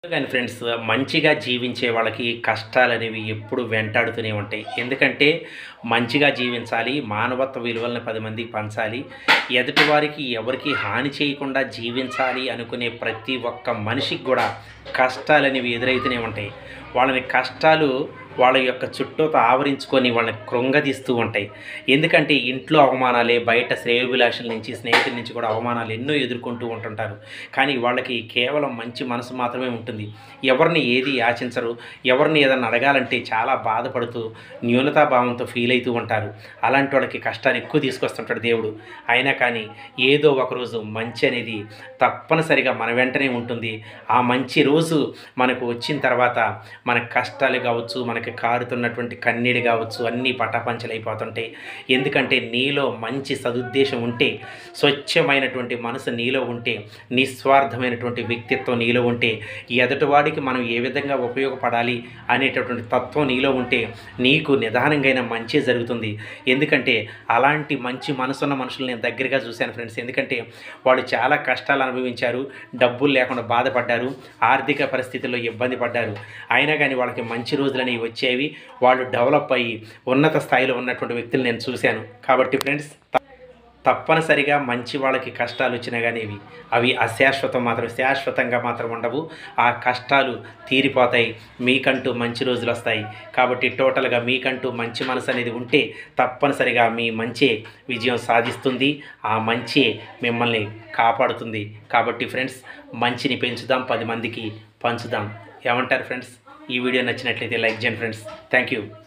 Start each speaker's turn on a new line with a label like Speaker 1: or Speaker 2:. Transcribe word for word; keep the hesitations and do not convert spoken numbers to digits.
Speaker 1: కానీ ఫ్రెండ్స్, మంచిగా జీవించే వాళ్ళకి కష్టాలనేవి ఎప్పుడు వెంటాడుతూనే ఉంటాయి. ఎందుకంటే మంచిగా జీవించాలి, మానవత్వ విలువలను పది మందికి పంచాలి, ఎదుటివారికి ఎవరికీ హాని చేయకుండా జీవించాలి అనుకునే ప్రతి ఒక్క మనిషికి కూడా కష్టాలనేవి ఎదురైతూనే ఉంటాయి. వాళ్ళని కష్టాలు వాళ్ళ యొక్క చుట్టూతో ఆవరించుకొని వాళ్ళని కృంగదీస్తూ ఉంటాయి. ఎందుకంటే ఇంట్లో అవమానాలే, బయట శ్రేయోభిలాషుల నుంచి, స్నేహితుల నుంచి కూడా అవమానాలు ఎన్నో ఎదుర్కొంటూ ఉంటుంటారు. కానీ వాళ్ళకి కేవలం మంచి మనసు మాత్రమే ఉంటుంది. ఎవరిని ఏది యాచించరు. ఎవరిని ఏదన్నా అడగాలంటే చాలా బాధపడుతూ న్యూనతాభావంతో ఫీల్ అవుతూ ఉంటారు. అలాంటి వాళ్ళకి కష్టాన్ని ఎక్కువ తీసుకొస్తుంటాడు దేవుడు. అయినా కానీ ఏదో ఒకరోజు మంచి అనేది తప్పనిసరిగా మన వెంటనే ఉంటుంది. ఆ మంచి రోజు మనకు వచ్చిన తర్వాత మన కష్టాలు కావచ్చు, మనకి కారుతున్నటువంటి కన్నీళ్ళు కావచ్చు, అన్నీ పటాపంచలైపోతుంటాయి. ఎందుకంటే నీలో మంచి సదుద్దేశం ఉంటే, స్వచ్ఛమైనటువంటి మనసు నీలో ఉంటే, నిస్వార్థమైనటువంటి వ్యక్తిత్వం నీలో ఉంటే, ఎదుటివాడికి మనం ఏ విధంగా ఉపయోగపడాలి అనేటటువంటి తత్వం నీలో ఉంటే నీకు నిదానంగా మంచి జరుగుతుంది. ఎందుకంటే అలాంటి మంచి మనసున్న మనుషులు నేను దగ్గరగా చూశాను ఫ్రెండ్స్. ఎందుకంటే వాళ్ళు చాలా కష్టాలు అనుభవించారు, డబ్బులు లేకుండా బాధపడ్డారు, ఆర్థిక పరిస్థితుల్లో ఇబ్బంది పడ్డారు. అయినా కానీ వాళ్ళకి మంచి రోజులని వచ్చేవి. వాళ్ళు డెవలప్ అయ్యి ఉన్నత స్థాయిలో ఉన్నటువంటి వ్యక్తులు నేను చూశాను. కాబట్టి ఫ్రెండ్స్, తప్పనిసరిగా మంచి వాళ్ళకి కష్టాలు వచ్చినా కానీ ఇవి అవి అశాశ్వతం మాత్రం, శాశ్వతంగా మాత్రం ఉండవు. ఆ కష్టాలు తీరిపోతాయి, మీకంటూ మంచి రోజులు వస్తాయి. కాబట్టి టోటల్గా మీకంటూ మంచి మనసు అనేది ఉంటే తప్పనిసరిగా మీ మంచి విజయం సాధిస్తుంది. ఆ మంచి మిమ్మల్ని కాపాడుతుంది. కాబట్టి ఫ్రెండ్స్, మంచిని పెంచుదాం, పది మందికి పంచుదాం. ఏమంటారు ఫ్రెండ్స్? ఈ వీడియో నచ్చినట్లయితే లైక్ చేయండి ఫ్రెండ్స్. Thank you.